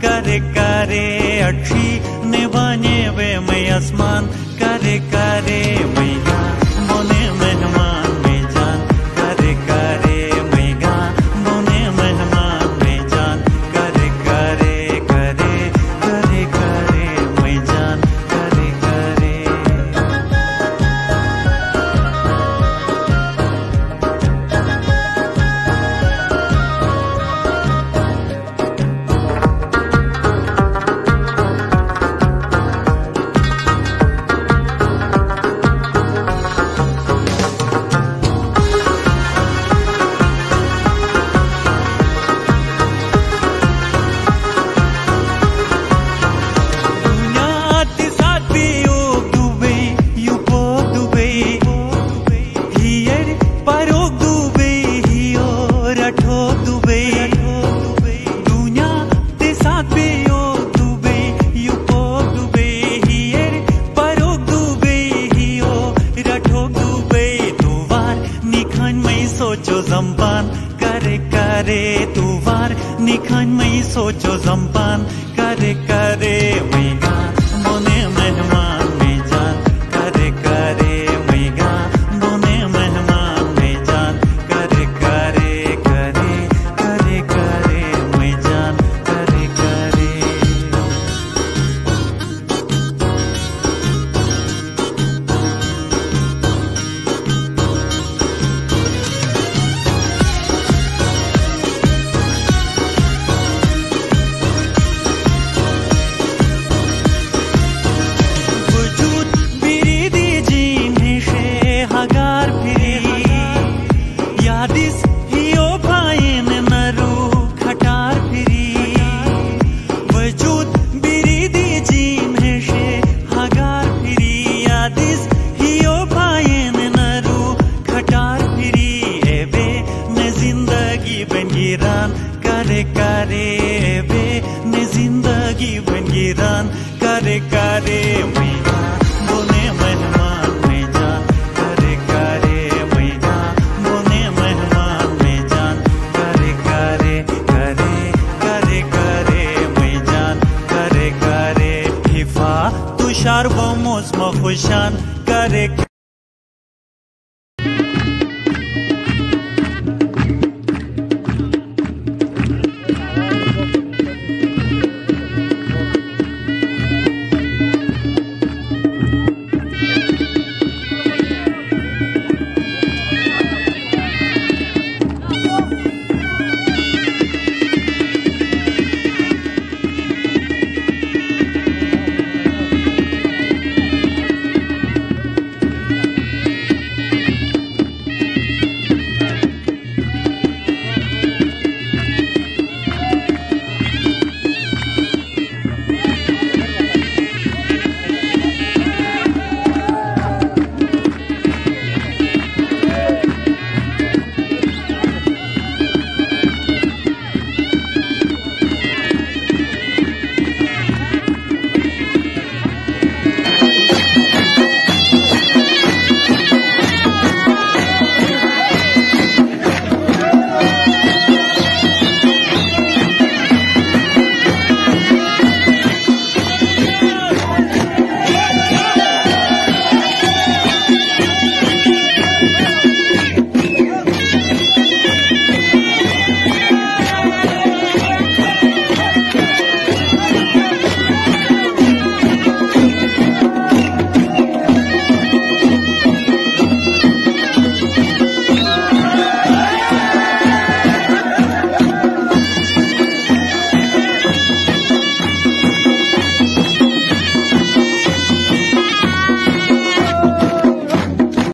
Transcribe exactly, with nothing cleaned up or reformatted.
करे करे अच्छी निभाने वे मैं आसमान करे करे मैया मोने मेहमान में जान करे करे मैया मोने मेहमान में जान करे करे करे करे करे मैं जान करे करे सोचो जंपान करे करे तू वार निखान में सोचो जंपान करे करे मैगा मोने मेहमान में जान करे करे मैगा मोने मेहमान में जान करे करे करे करे करे मैं जान करे करे करे करे बे ने जिंदगी बन गिरान करे करे मैया मोने मेहमान में जान करे करे मैया मोने मेहमान में जान करे करे करे करे करे मैं जान करे करे हिफा तुषार बमोस मखुशान करे